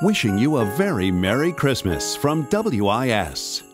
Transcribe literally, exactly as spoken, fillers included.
Wishing you a very Merry Christmas from W I S.